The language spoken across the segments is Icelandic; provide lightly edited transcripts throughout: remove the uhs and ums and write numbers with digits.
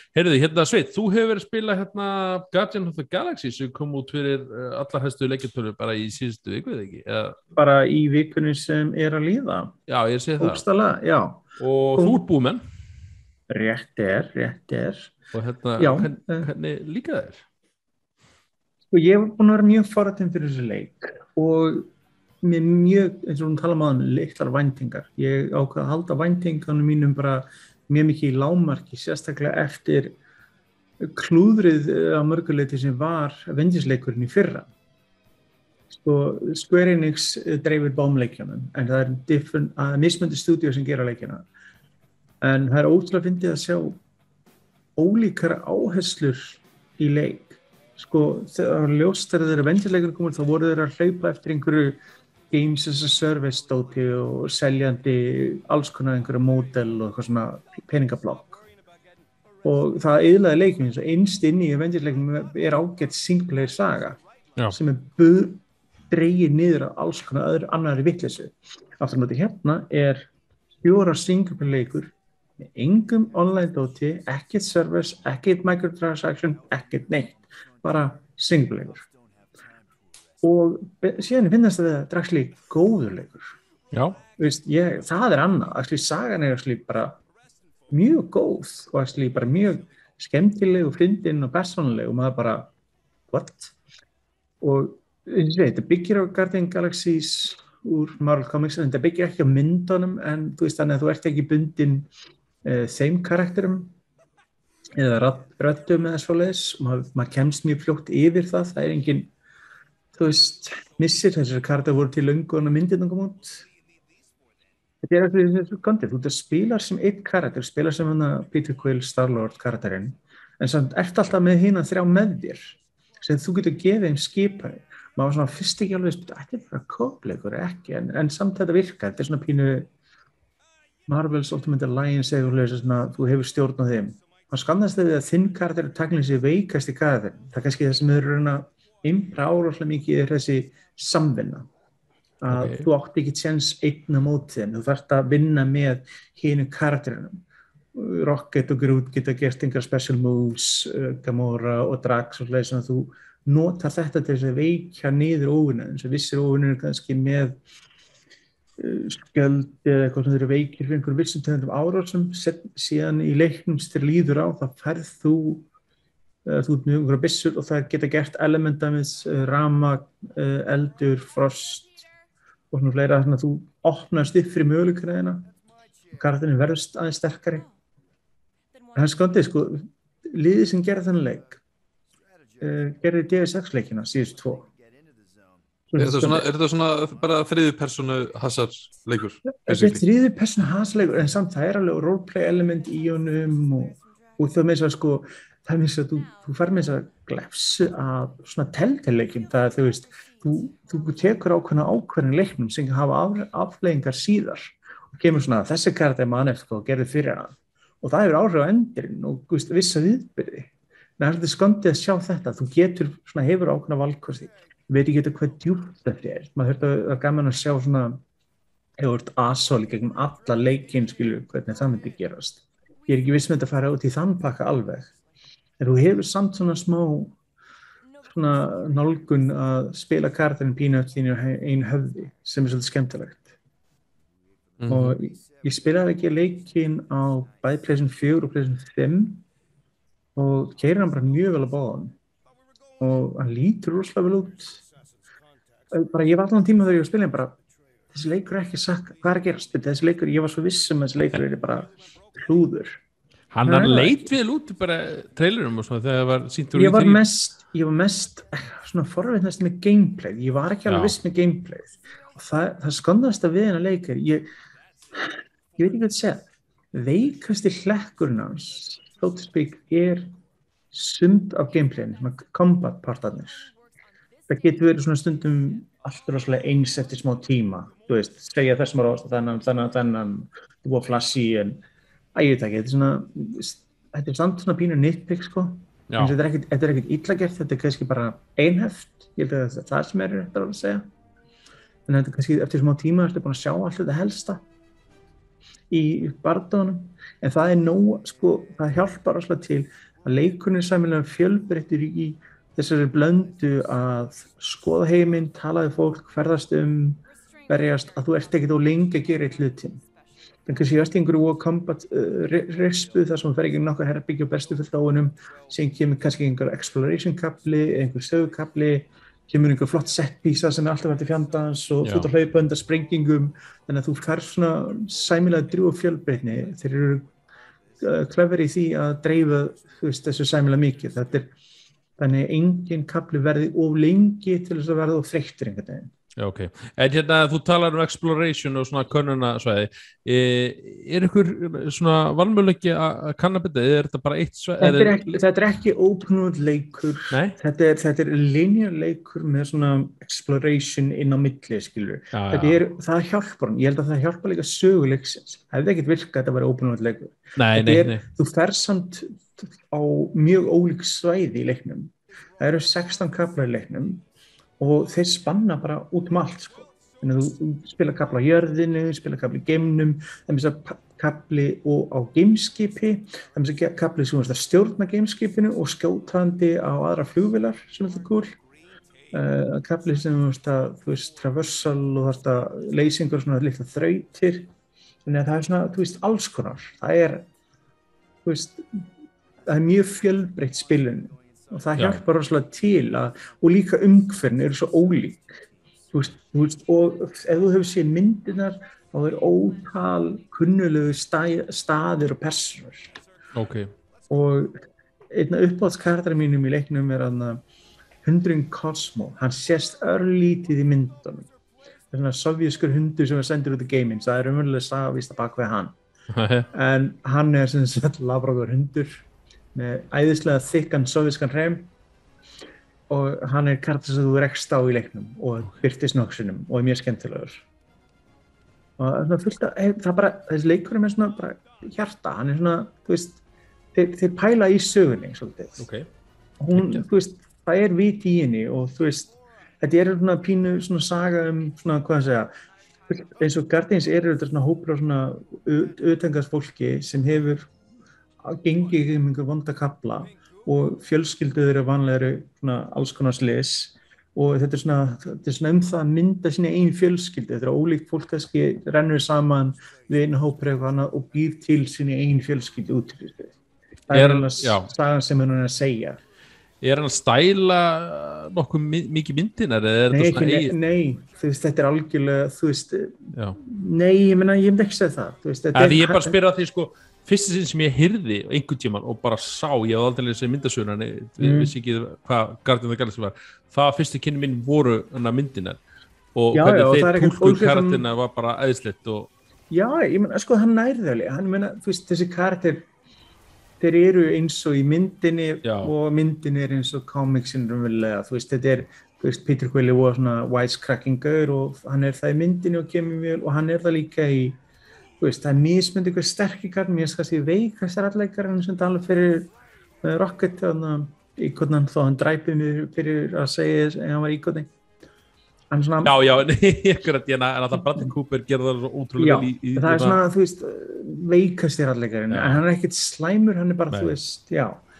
Heyrðu, Sveit, þú hefur verið að spila Guardians of the Galaxy sem kom út fyrir allar hæstu leikjartölur bara í síðustu viku, eða ekki? Bara í vikunni sem að líða. Já, ég sé það. Bókstaflega, já. Og þú ert búmenn. Rétt er. Og hvernig líka þér? Sko, ég hef búin að vera mjög forrættin fyrir þessu leik og með mjög, eins og hún tala um litlar væntingar. Ég ákvað að halda væntingunum mínum bara mjög mikið í lágmarki, sérstaklega eftir klúðrið á mörguleyti sem var Avengers-leikurinn í fyrra. Sko, Square Enix dreifir bámleikjunum, en það mismunandi stúdíó sem gera leikjuna. En það ótrúlega fyndið að sjá ólíkar áherslur í leik. Sko, þegar ljóst þegar Avengers-leikurinn komur, þá voru þeir að hlaupa eftir einhverju Games as a Service dóti og seljandi alls konar einhverja módel og eitthvað svona peningablokk. Og það eyðilaði leikinn eins og innst inni í Avengers-leiknum ágætt single-player saga sem dregið niður á alls konar annarri vitleysu. Aftur á móti hérna 4 single-player leikur með engum online dóti, ekkert service, ekkert microtransaction, ekkert neitt, bara single-player leikur. Og síðan finnast það dragsli góður leikur. Já. Það annað. Sagan bara mjög góð og bara mjög skemmtileg og fyndin og persónuleg og maður bara, what? Og þetta byggir á Guardians Galaxies úr Marvel Comics, en þetta byggir ekki á myndunum, en þannig að þú ert ekki bundin þeim karakterum eða röddum eða svoleiðis. Maður kemst mjög fljótt yfir það. Það engin missir þessari karakter voru til löngu og myndirna kom út. Þetta þessu kontið, þú spilar sem einn karakter, spilar sem Peter Quill, Star-Lord karakterinn, en samt ert alltaf með hina 3 með þér, sem þú getur gefið þeim skipaði. Maður var svona fyrst ekki alveg þetta bara kópleikur, ekki, en samt þetta virkar, þetta svona pínu Marvel's Ultimate Alliance eða þú hefur stjórn á þeim. Maður skannast þegar þinn karakter taklinn sé veikast í karakterinn. Það kannski það sem eru impra áróslega mikið þessi samvinna að þú átti ekki séns einn á móti þeim, þú þarft að vinna með hinu karakterinum. Rocket og Groot geta gert einhver special moves, Gamora og Drax og svona, þú notar þetta til þess að veikja niður óvinna, eins og vissir óvinnir kannski með skjöld eða eitthvað sem þeir eru veikir fyrir einhverjum vissum tegundum árásum, síðan í leiknum sem þér líður á, það færð þú ert með einhverja byssur og það geta gert elementamis, rafmagn, eldur, frost og svona fleira, þannig að þú opnast upp fyrir möguleikana og karakterinn verðst aðeins sterkari. Það skondið, liðið sem gerði þennan leik gerði Deus Ex leikina síðustu 2. Er þetta svona bara þriðju persónu hasar leikur? Þetta þriðju persónu hasar leikur, en samt það alveg roleplay element í honum og það með þess að það er að þú fær með þess að glefsu af svona telltaleikjum, það er þú tekur ákveðin leiknum sem hafa afleiðingar síðar og kemur svona þessi karakter mann eftir og gerði fyrir hann og það hefur áhrif á endurinn og vissa viðbyrði. Það er skondið að sjá þetta, þú hefur ákveðna valkosti, veit ekki hvað djúpt þetta er, maður það er gaman að sjá svona hefur asóli gegnum alla leikinn hvernig það myndi gerast. Ég er ekki viss með þetta að fara út í þann pakka alveg. En þú hefur samt svona smá svona nálgun að spila karakterinn pínu eftir þínu einu höfði sem er svolítið skemmtilegt. Og ég spilaði ekki leikinn á bæði PlayStation 4 og PlayStation 5 og keyrir hann bara mjög vel að báðan og hann lítur rosalega vel út. Bara ég var allan tíma þegar ég var að spila hann bara þessi leikur er ekki sagt hvað er að gerast, þessi leikur, ég var svo viss þessi leikur er bara hlúður. Hann leit vel út bara trailerum og svona þegar það var sýntur ég var mest svona forvitnast með gameplay, ég var ekki alveg viss með gameplay og það skondast að við hennar leikir ég veit ekki hvað að segja veikasti hlekkurinn hans so to speak sumt af gameplayinu, svona combat partarnir það getur verið svona stundum alltaf rosalega eins eftir smá tíma þú veist, segja þessum ára þennan þú var flashy en ég veit ekki, þetta er samt svona pínu nitpick þetta er ekkert illa gert, þetta er kannski bara einheft, ég held að það sem rétt að segja en þetta er kannski eftir smá tíma ertu búin að sjá allt þetta helsta í bardónum, en það nóg, sko, það hjálpar rosalega til að leikurinn sæmilega fjölbreyttur í þessari blöndu að skoða heiminn, tala við fólk, ferðast berjast, að þú ert ekkert of lengi að gera eitt hlutin. Þannig kannski ég veist einhverju War Combat rispu þar sem þú fer ekki nokkur herbyggja og bestu fullt á honum, sem kemur kannski einhver exploration kapli, einhver sögukapli, kemur einhver flott setpísa sem alltaf verið til fjandans og fullt á hlaupa undan sprengingum, þannig að þú fær svona sæmilega drjúg fjölbreytni. Þeir eru clever í því að dreifa þessu sæmilega mikið. Þannig engin kapli verði of lengi til þess að verða of þreyttur einhvern veginn. Já, ok. En þú talar exploration og svona könnunasvæði. Ykkur svona valmöguleiki að kanna betið, eða þetta bara eitt svæði? Þetta ekki open world leikur. Nei? Þetta linear leikur með svona exploration inn á milli, skilur. Það hjálpar hann. Ég held að það hjálpar líka söguleiksins. Það hefði ekkert virkað að þetta væri open world leikur. Nei. Þú fer samt á mjög ólík svæði í leiknum. Það eru 16 kaplar í leiknum og þeir spanna bara út allt, sko. Þannig að þú spila kapla á jörðinu, spila kapla í geimnum, það er kapli á geimskipi, það er kapli sem að stjórna geimskipinu og skjótandi á aðra flugvélar, sem er þetta cool. Kapli sem þú veist, traversal og það leysingur svona litla þrautir. Þannig að það er svona, alls konar. Það er mjög fjölbreytt spilun. Og það hjálpar rosalega til og líka umhverfin eru svo ólík. Þú veist, og ef þú hefur séð myndirnar, þá ótal kunnulegu staðir og personur. Ok. Og einn af uppáhaldskarakterinn mínum í leiknum er hundurinn Cosmo. Hann sést örlítið í myndunum. Það er svona sovjískur hundur sem sendur út í geiminn, það er umverulega sagavist að bak við hann. En hann er sem sagt labrador hundur með æðislega þykkan sovjískan hreim og hann er karakter sem þú rekst á í leiknum og birtist nokksunum og er mjög skemmtilegur. Og þessi leikur er með svona bara hjarta, hann er svona, þú veist, þeir pæla í sögunni svolítið. Okay. Þú veist, það er vit í henni og þú veist, þetta er svona pínu svona saga svona, hvað að segja, eins og Guardians þetta svona hópur af svona utangarfólki sem hefur gengið einhver vonda kafla og fjölskyldur vanlegri svona alls konar slys og þetta er svona það að mynda sína eigin fjölskyldu. Þetta er ólíkt fólk kannski rennur saman við einu hópur eitthvað annað og býr til sína eigin fjölskyldu út til þessu. Það er sagan sem hann er að segja. Er hann að stæla nokkuð mikið myndinar eða er þetta svona eigin? Nei, þú veist, þetta er algjörlega, þú veist, nei, ég myndi ekki segja það. Þú veist, ég bara spyr að því, sko, fyrsta sinn sem ég hyrði einhvern tímann og bara sá, ég hafði aldrei lesið myndasöguna, vissi ekki hvað Guardians of the Galaxy var, það fyrstu kynni mín voru myndinar og hvernig þeir túlkuðu karakterina var bara æðislegt og... Já, ég meina, sko, hann nærði alveg, hann meina, þú veist, þessi karakter, þeir eru eins og í myndinni og myndin er eins og comicsin raunverulega, þú veist, þetta er, þú veist, Peter Quill var svona wisecracking gaur og hann er það í myndinni og kemur mjög og hann er það líka í þú veist, það mismundi ykkur sterkikar, mér kannski veikastar alleikarinn sem tala fyrir Rocket í hvernig þó hann dræpið mér fyrir að segja að hann var íkotni. Já, akkurat, en að Bradley Cooper gerði það svo ótrúlega vel í það er svona, þú veist, veikastar alleikarinn, en hann er ekkert slæmur, hann er bara, þú veist,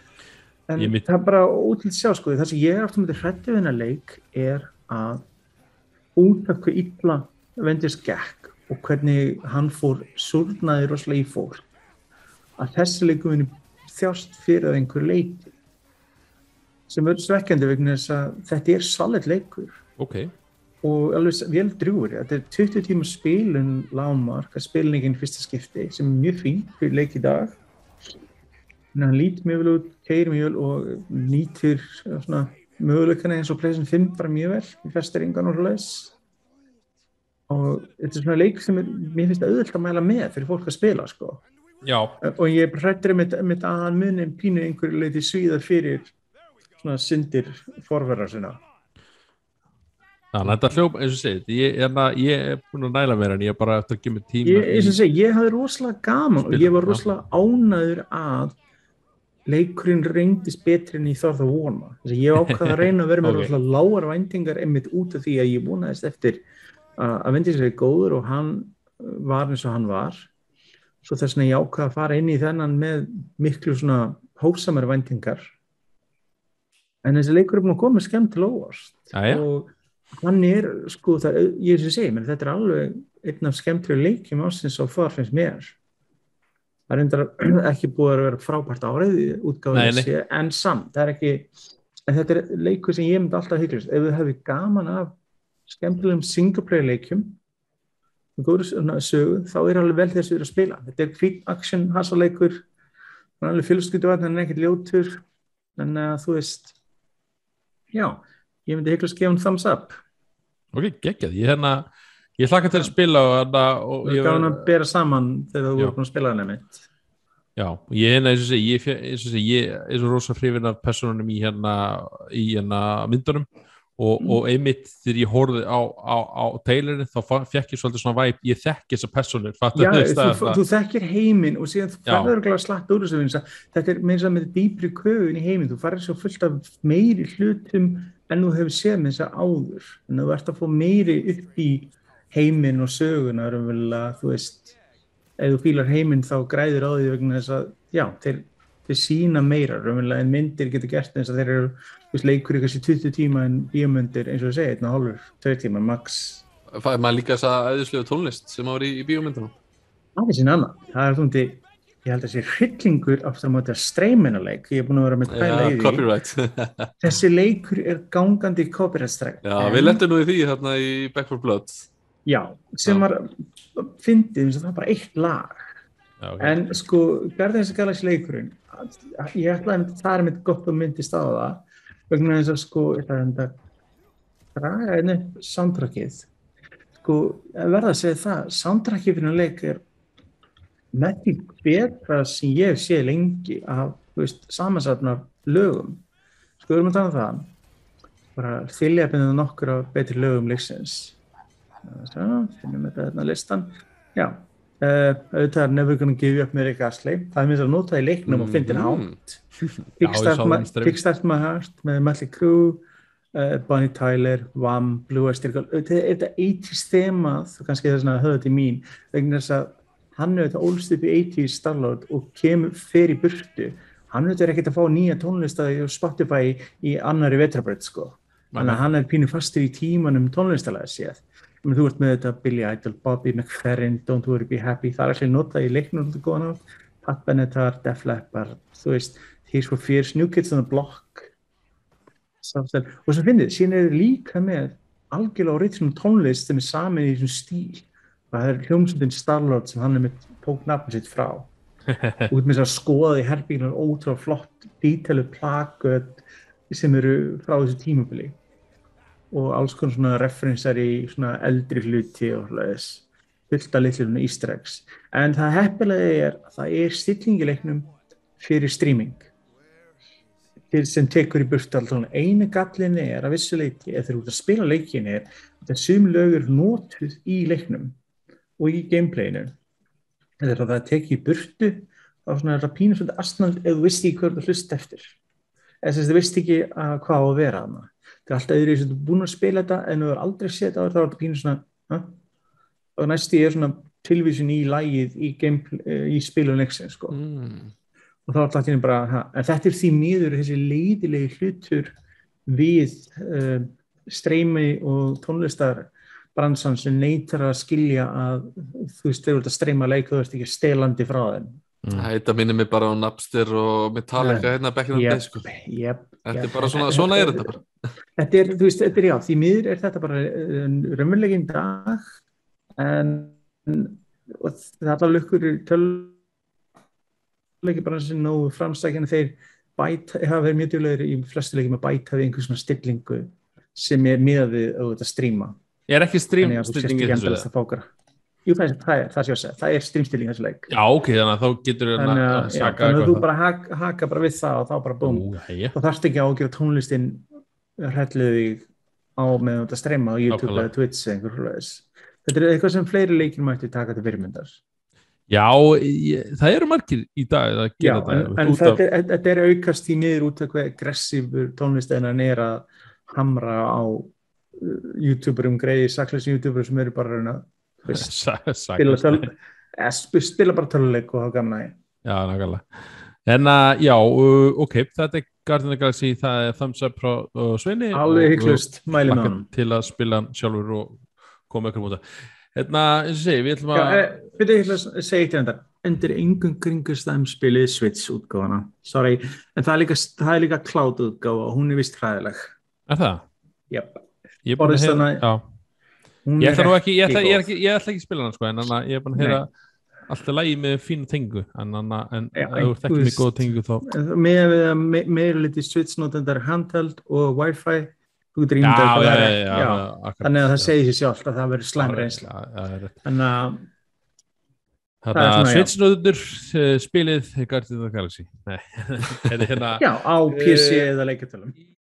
en það er bara ótrúlega sjá, sko, það sem ég aftur myndi hræddu við þennan leik er að út af hvað illa Avengers gekk og hvernig hann súrnaði rosalega í fólk að þessi leikur muni þjást fyrir einhver leiki sem verður svekkjandi vegna þess að þetta er solid leikur og alveg vel drjúgur. Þetta er 20 tíma spilun lágmark að spilningin fyrsta skipti sem er mjög fínt fyrir leik í dag. Þannig að hann lítur mjög vel út, keyrir mjög vel og nýtir svona möguleikana eins og PlayStation 5 bara mjög vel í festeringan og svoleiðis. Og þetta er svona leik sem mér finnst auðvelt að mæla með fyrir fólk að spila, sko. Já. Og ég hræddur mitt að hann muni pínu einhverju leiti svíða fyrir svona syndir forverðar sinna. Þannig að þetta hljópa, eins og segið, ég er búin að næla mér en ég er bara eftir að gefa mig tíma. Ég hafði rosalega gaman og ég var rosalega ánægður að leikurinn reyndist betri en ég þorði að vona. Ég ákvað að reyna að vera með rosalega lágar væntingar einmitt út af því að ég vonaðist eftir að Avengers er góður og hann var eins og hann var svo þess vegna ég ákvað að fara inn í þennan með miklu svona hófsamari væntingar en þessi leikur búin að koma skemmtilega óvart og hann sko, ég segi, menn þetta alveg einn af skemmtilega leikjum ásins á far finnst mér það reyndar ekki búið að vera frábært árið útgáfið en samt, það ekki en þetta leikur sem ég myndi alltaf hygglust ef við hefði gaman af skemmtilegum singleplayer leikjum góður sögu, þá alveg vel þess að vera að spila þetta fín action hasaleikur hann alveg fjölskylduvænt, hann ekkert ljótur en þú veist já, ég myndi hygglust gefa hann thumbs up ok, geggjað, ég hlakka til að spila og ég gaf hann að bera saman þegar þú voru búin að spila hann einmitt já, ég er svo rosa hrifinn af persónunum í myndunum og einmitt þegar ég horfði á trailerin þá fekk ég svolítið svona væp ég þekki þessa persónur þú þekkir heiminn og síðan þú færður örugglega slatt úr þessu þetta meira með dýpri köfun í heiminn þú færður svo fullt af meiri hlutum en þú hefur séð með þessa áður en þú ert að fá meiri upp í heiminn og söguna þú veist, ef þú fílar heiminn þá græður á því vegna þess að já, þeir sína meira en myndir getur gert eins að þeir eru leikur í kannski 20 tíma en bíómyndir eins og þú segir, 1,5-2 tíma max. Fær maður líka þessa æðislegu tónlist sem var í bíómyndunum? Það sín annað, það svona ég held að sé hryllingur aftur á móti að streimina-leik, ég búin að vera með pæla í því. Copyright. Þessi leikur gangandi copyright strike. Já, við lentum nú í því hérna í Back 4 Blood. Já, sem var fyndið eins og það bara eitt lag. Já, okay. En sko, Guardians of the Galaxy leikurinn, ég ætlaði að það með gott og myndist á það vegna þess að sko, það draga einu soundtrackið. Sko, verða að segja það, soundtrackið fyrir leik með því betra sem ég hef séð lengi af, samansafnar lögum. Sko, við erum að tala það, bara þylja nokkur af betri lögum leiksins. Finnum þetta listan. Já, auðvitað Never Gonna Give You Up með Rick Astley. Það minnst að nota í leiknum og fyndin hátt. Kickstart My Heart með Mötley Crüe, Bonnie Tyler, Wham, Blue Oyster Cult. Þetta 80s þemað, og kannski það er svona höfðu til mín, vegna þess að hann ólst upp í 80s Star-Lord og fer í burtu. Hann ekkert að fá nýja tónlistaði og Spotify í annarri vetrarbraut, sko. Þannig að hann pínu fastur í tímanum tónlistalega séð. Þú ert með þetta Billy Idol, Bobby McFerrin, Don't Worry Be Happy, það allir notað í leiknum góðan átt, Pat Benatar, Def Leppard, þú veist, Tears for Fears, New Kids on the Block, samstæð. Og svo finnið, síðan líka með algjörlega original tónlist sem samin í þessum stíl. Það hljómsveitin Star-Lord sem hann með tók nafn sitt frá. Út með þess að skoða í herbygginu ótrúlega flott, dítalu plaköt sem frá þessu tímabili. Og alls konar svona referensar í svona eldri hluti og fullt af litlu easter eggs. En það heppilega að það stilling í leiknum fyrir streaming sem tekur í burtu alltaf. Einu gallin að vissuleiki ef þeir út að spila leikin að sum lög notuð í leiknum og í gameplayinu. Þegar það tekið í burtu þá svona það pínu svolítið astnald ef þú visti ekki hvað þú hlust eftir. Eða þú visti ekki hvað á að vera þarna. Það alltaf öðru sem þú búin að spila þetta en þú aldrei séð þetta þá þetta pínu svona og næsti svona tilvísun í lagið í spilun leiksins sko. Og þá alltaf bara en þetta því miður þessi leiðilegi hlutur við streymi og tónlistarbransan sem neitar að skilja að þú veist þegar þú ert að streyma leik þú ert ekki stelandi frá þeim. Þetta minnir mig bara á Napster og Metallica hérna back in the day sko. Þetta bara svona þetta bara. Þú veist, já, því miður þetta bara raunverulegin dag en það allar lukkur töluleiki bara sem nógu framstækjana þeir hafa verið mjög duglegir í flestu leikjum að bæta við einhvers svona stillingu sem miðað við að stríma. Ekki streamstilling í þessu leik? Jú, það streamstilling þessu leik. Já, ok, þannig að þá getur þannig að þú bara haka bara við það og þá bara búm. Þá þarfst ekki að ágjöra tónlistin hrelluði á með að streyma á YouTube eða Twitch eða einhverjum leis. Þetta eitthvað sem fleiri leikir mætti taka til fyrirmyndar. Já, það eru margir í dag að gera þetta. En þetta aukast í miður út af hvað aggressífur tónlisteginan að hamra á YouTuberum, greiði saklausi YouTuberum sem eru bara að spila Spila bara töluleik og hafa gaman að því. Já, nákvæmlega. En já, ok, þetta Guardians of the Galaxy, það thumbs up frá Sveini. Alveg hygglust, mæli með honum. Til að spila hann sjálfur og koma ykkur múta. Eins og segi, við ætlum að... Við ætlum að segja eitt þetta. Undir engum kringumstæðum spilið Switch útgáfana. Sorry, en það er líka cloud útgáfa og hún vist hræðileg. Það? Jep. Ég er búin að heyra... Ég ætla ekki að spila hann, sko, en ég er búin að heyra alltaf lægi með fínu tengu, en ef þú þekkir mig góða tengu þá... Meira litið Switch notendar handheld og Wi-Fi, þú getur ímyndað þannig að það segir sér sjálft að það verður slæm reynsla. Þannig að Switch notendur spilið Guardians of the Galaxy. Já, á PC eða leikjartölum.